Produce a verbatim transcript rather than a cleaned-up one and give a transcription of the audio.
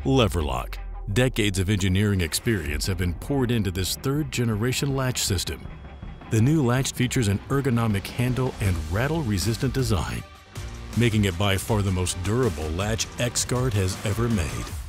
LEVRLock. Decades of engineering experience have been poured into this third-generation latch system. The new latch features an ergonomic handle and rattle-resistant design, making it by far the most durable latch exguard has ever made.